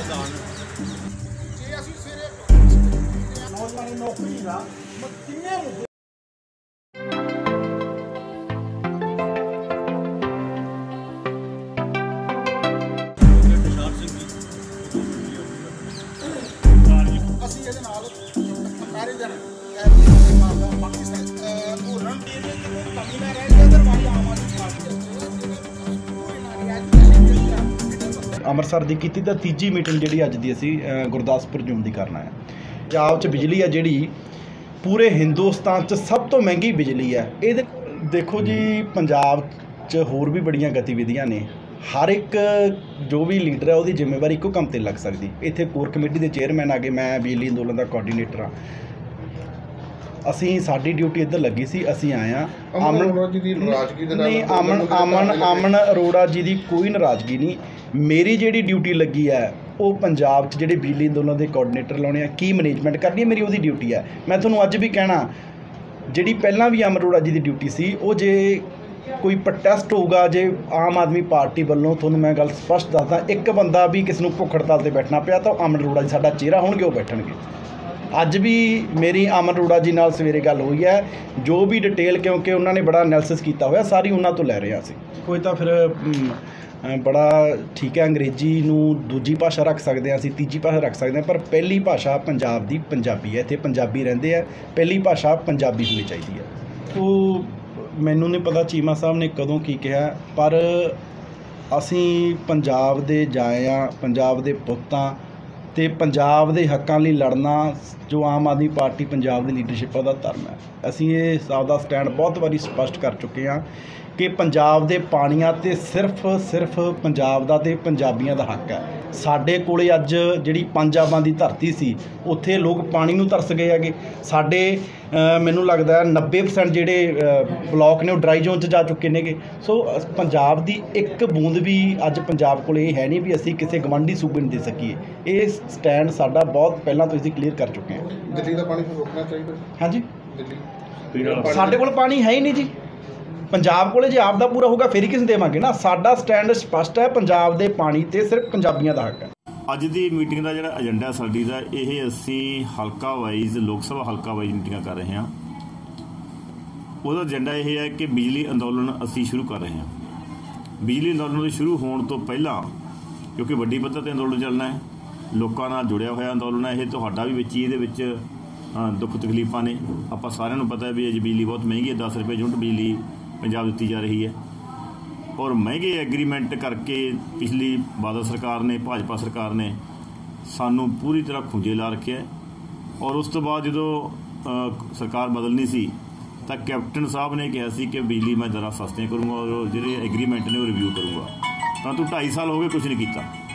ਪ੍ਰਧਾਨ ਜੇ ਅਸੀਂ ਸਵੇਰੇ ਨੌਜਵਾਨੀ ਨੌਕਰੀ ਦਾ ਕਿੰਨੇ ਮੁੱਦੇ ਅਸੀਂ ਇਹਦੇ ਨਾਲ ਕੰਪੈਰੀਜ਼ਨ ਬਾਕੀ ਹੋਰਨ ਦੀ ਕਮੀ ਨਾ ਰਹਿ ਜਾਏ ਦਰਵਾਜ਼ੇ ਆਮ ਆਦਮੀ ਪਾਰਟੀ ਅੰਮ੍ਰਿਤਸਰ ਦੀ ਕੀਤੀ ਤਾਂ ਤੀਜੀ ਮੀਟਿੰਗ ਜਿਹੜੀ ਅੱਜ ਦੀ ਅਸੀਂ ਗੁਰਦਾਸਪੁਰ ਜ਼ੋਨ ਦੀ ਕਰਨਾ ਹੈ। ਪੰਜਾਬ 'ਚ ਬਿਜਲੀ ਹੈ ਜਿਹੜੀ ਪੂਰੇ ਹਿੰਦੁਸਤਾਨ 'ਚ ਸਭ ਤੋਂ ਮਹਿੰਗੀ ਬਿਜਲੀ ਹੈ। ਇਹ ਦੇਖੋ ਜੀ, ਪੰਜਾਬ 'ਚ ਹੋਰ ਵੀ ਬੜੀਆਂ ਗਤੀਵਿਧੀਆਂ ਨੇ। ਹਰ ਇੱਕ ਜੋ ਵੀ ਲੀਡਰ ਹੈ ਉਹਦੀ ਜ਼ਿੰਮੇਵਾਰੀ ਇੱਕੋ ਕੰਮ 'ਤੇ ਲੱਗ ਸਕਦੀ। ਇੱਥੇ ਕੋਰ ਕਮੇਟੀ ਦੇ ਚੇਅਰਮੈਨ ਆ ਗਏ, ਮੈਂ ਬਿਜਲੀ ਅੰਦੋਲਨ ਦਾ ਕੋਆਰਡੀਨੇਟਰ ਹਾਂ। ਅਸੀਂ ਸਾਡੀ ਡਿਊਟੀ ਇੱਧਰ ਲੱਗੀ ਸੀ, ਅਸੀਂ ਆਏ ਹਾਂ। ਅਮਨ ਅਰੋੜਾ ਜੀ ਦੀ ਕੋਈ ਨਾਰਾਜ਼ਗੀ ਨਹੀਂ। ਮੇਰੀ ਜਿਹੜੀ ਡਿਊਟੀ ਲੱਗੀ ਹੈ ਉਹ ਪੰਜਾਬ 'ਚ ਜਿਹੜੇ ਬਿਜਲੀ ਅੰਦੋਲਨ ਦੇ ਕੋਆਰਡੀਨੇਟਰ ਲਾਉਣੇ ਆ, ਕੀ ਮੈਨੇਜਮੈਂਟ ਕਰਨੀ ਹੈ, ਮੇਰੀ ਉਹਦੀ ਡਿਊਟੀ ਹੈ। ਮੈਂ ਤੁਹਾਨੂੰ ਅੱਜ ਵੀ ਕਹਿਣਾ, ਜਿਹੜੀ ਪਹਿਲਾਂ ਵੀ ਅਮਨ ਅਰੋੜਾ ਜੀ ਦੀ ਡਿਊਟੀ ਸੀ, ਉਹ ਜੇ ਕੋਈ ਪ੍ਰੋਟੈਸਟ ਹੋਊਗਾ, ਜੇ ਆਮ ਆਦਮੀ ਪਾਰਟੀ ਵੱਲੋਂ, ਤੁਹਾਨੂੰ ਮੈਂ ਗੱਲ ਸਪਸ਼ਟ ਦੱਸਦਾ, ਇੱਕ ਬੰਦਾ ਵੀ ਕਿਸੇ ਨੂੰ ਭੁੱਖ ਹੜਤਾਲ 'ਤੇ ਬੈਠਣਾ ਪਿਆ ਤਾਂ ਅਮਨ ਅਰੋੜਾ ਜੀ ਸਾਡਾ ਚਿਹਰਾ ਹੋਣਗੇ, ਉਹ ਬੈਠਣਗੇ। ਅੱਜ ਵੀ ਮੇਰੀ ਅਮਨ ਅਰੋੜਾ ਜੀ ਨਾਲ ਸਵੇਰੇ ਗੱਲ ਹੋਈ ਹੈ। ਜੋ ਵੀ ਡਿਟੇਲ, ਕਿਉਂਕਿ ਉਹਨਾਂ ਨੇ ਬੜਾ ਐਨਾਲਿਸਿਸ ਕੀਤਾ ਹੋਇਆ, ਸਾਰੀ ਉਹਨਾਂ ਤੋਂ ਲੈ ਰਹੇ ਹਾਂ ਅਸੀਂ। ਕੋਈ ਤਾਂ ਫਿਰ ਬੜਾ ਠੀਕ ਹੈ, ਅੰਗਰੇਜ਼ੀ ਨੂੰ ਦੂਜੀ ਭਾਸ਼ਾ ਰੱਖ ਸਕਦੇ ਹਾਂ ਅਸੀਂ, ਤੀਜੀ ਭਾਸ਼ਾ ਰੱਖ ਸਕਦੇ ਹਾਂ, ਪਰ ਪਹਿਲੀ ਭਾਸ਼ਾ ਪੰਜਾਬ ਦੀ ਪੰਜਾਬੀ ਹੈ। ਇੱਥੇ ਪੰਜਾਬੀ ਰਹਿੰਦੇ ਆ, ਪਹਿਲੀ ਭਾਸ਼ਾ ਪੰਜਾਬੀ ਹੋਣੀ ਚਾਹੀਦੀ ਹੈ। ਉਹ ਮੈਨੂੰ ਨਹੀਂ ਪਤਾ ਚੀਮਾ ਸਾਹਿਬ ਨੇ ਕਦੋਂ ਕੀ ਕਿਹਾ, ਪਰ ਅਸੀਂ ਪੰਜਾਬ ਦੇ ਜਾਏ ਹਾਂ, ਪੰਜਾਬ ਦੇ ਪੁੱਤਾਂ ਅਤੇ ਪੰਜਾਬ ਦੇ ਹੱਕਾਂ ਲਈ ਲੜਨਾ ਜੋ ਆਮ ਆਦਮੀ ਪਾਰਟੀ ਪੰਜਾਬ ਦੀ ਲੀਡਰਸ਼ਿਪ ਦਾ ਧਰਮ ਹੈ। ਅਸੀਂ ਇਹ ਹਿਸਾਬ ਦਾ ਸਟੈਂਡ ਬਹੁਤ ਵਾਰੀ ਸਪਸ਼ਟ ਕਰ ਚੁੱਕੇ ਹਾਂ ਕਿ ਪੰਜਾਬ ਦੇ ਪਾਣੀਆਂ 'ਤੇ ਸਿਰਫ ਪੰਜਾਬ ਦਾ ਅਤੇ ਪੰਜਾਬੀਆਂ ਦਾ ਹੱਕ ਹੈ। ਸਾਡੇ ਕੋਲੇ ਅੱਜ ਜਿਹੜੀ ਪੰਜਾਬਾਂ ਦੀ ਧਰਤੀ ਸੀ, ਉੱਥੇ ਲੋਕ ਪਾਣੀ ਨੂੰ ਤਰਸ ਗਏ ਹੈਗੇ। ਸਾਡੇ ਮੈਨੂੰ ਲੱਗਦਾ 90% ਜਿਹੜੇ ਬਲਾਕ ਨੇ ਉਹ ਡਰਾਈ ਜ਼ੋਨ 'ਚ ਜਾ ਚੁੱਕੇ ਨੇਗੇ। ਸੋ ਪੰਜਾਬ ਦੀ ਇੱਕ ਬੂੰਦ ਵੀ ਅੱਜ ਪੰਜਾਬ ਕੋਲ ਇਹ ਹੈ ਨਹੀਂ ਵੀ ਅਸੀਂ ਕਿਸੇ ਗਵਾਂਢੀ ਸੂਬੇ ਨੂੰ ਦੇ ਸਕੀਏ। ਇਹ ਸਟੈਂਡ ਸਾਡਾ ਬਹੁਤ ਪਹਿਲਾਂ ਤੋਂ ਅਸੀਂ ਕਲੀਅਰ ਕਰ ਚੁੱਕੇ ਹਾਂ। ਦਿੱਲੀ ਦਾ ਪਾਣੀ ਰੋਕਣਾ ਚਾਹੀਦਾ। ਹਾਂਜੀ, ਦਿੱਲੀ ਸਾਡੇ ਕੋਲ ਪਾਣੀ ਹੈ ਹੀ ਨਹੀਂ ਜੀ। ਪੰਜਾਬ ਕੋਲੇ ਜੇ ਆਪ ਦਾ ਪੂਰਾ ਹੋਊਗਾ ਫਿਰ ਹੀ ਕਿਸੇ ਦੇਵਾਂਗੇ ਨਾ। ਸਾਡਾ ਸਟੈਂਡ ਸਪਸ਼ਟ ਹੈ, ਪੰਜਾਬ ਦੇ ਪਾਣੀ 'ਤੇ ਸਿਰਫ ਪੰਜਾਬੀਆਂ ਦਾ ਹੱਕ ਹੈ। ਅੱਜ ਦੀ ਮੀਟਿੰਗ ਦਾ ਜਿਹੜਾ ਏਜੰਡਾ ਸਾਡੀ ਦਾ, ਇਹ ਅਸੀਂ ਹਲਕਾ ਵਾਈਜ਼, ਲੋਕ ਸਭਾ ਹਲਕਾ ਵਾਈਜ਼ ਮੀਟਿੰਗਾਂ ਕਰ ਰਹੇ ਹਾਂ। ਉਹਦਾ ਏਜੰਡਾ ਇਹ ਹੈ ਕਿ ਬਿਜਲੀ ਅੰਦੋਲਨ ਅਸੀਂ ਸ਼ੁਰੂ ਕਰ ਰਹੇ ਹਾਂ। ਬਿਜਲੀ ਅੰਦੋਲਨ ਦੇ ਸ਼ੁਰੂ ਹੋਣ ਤੋਂ ਪਹਿਲਾਂ, ਕਿਉਂਕਿ ਵੱਡੀ ਪੱਧਰ 'ਤੇ ਅੰਦੋਲਨ ਚੱਲਣਾ ਹੈ, ਲੋਕਾਂ ਨਾਲ ਜੁੜਿਆ ਹੋਇਆ ਅੰਦੋਲਨ ਹੈ ਇਹ, ਤੁਹਾਡਾ ਵੀ ਵਿੱਚ ਹੀ ਇਹਦੇ ਵਿੱਚ ਦੁੱਖ ਤਕਲੀਫਾਂ ਨੇ। ਆਪਾਂ ਸਾਰਿਆਂ ਨੂੰ ਪਤਾ ਵੀ ਅੱਜ ਬਿਜਲੀ ਬਹੁਤ ਮਹਿੰਗੀ ਹੈ, 10 ਰੁਪਏ ਯੂਨਿਟ ਬਿਜਲੀ ਪੰਜਾਬ ਦਿੱਤੀ ਜਾ ਰਹੀ ਹੈ। ਔਰ ਮਹਿੰਗੇ ਐਗਰੀਮੈਂਟ ਕਰਕੇ ਪਿਛਲੀ ਬਾਦਲ ਸਰਕਾਰ ਨੇ, ਭਾਜਪਾ ਸਰਕਾਰ ਨੇ ਸਾਨੂੰ ਪੂਰੀ ਤਰ੍ਹਾਂ ਖੁੰਝੇ ਲਾ ਰੱਖਿਆ। ਔਰ ਉਸ ਤੋਂ ਬਾਅਦ ਜਦੋਂ ਸਰਕਾਰ ਬਦਲਣੀ ਸੀ ਤਾਂ ਕੈਪਟਨ ਸਾਹਿਬ ਨੇ ਕਿਹਾ ਸੀ ਕਿ ਬਿਜਲੀ ਮੈਂ ਦਰਾਂ ਸਸਤੀਆਂ ਕਰੂੰਗਾ ਔਰ ਜਿਹੜੇ ਐਗਰੀਮੈਂਟ ਨੇ ਉਹ ਰਿਵਿਊ ਕਰੂੰਗਾ। ਪਰੰਤੂ 2.5 ਸਾਲ ਹੋ ਗਏ, ਕੁਛ ਨਹੀਂ ਕੀਤਾ।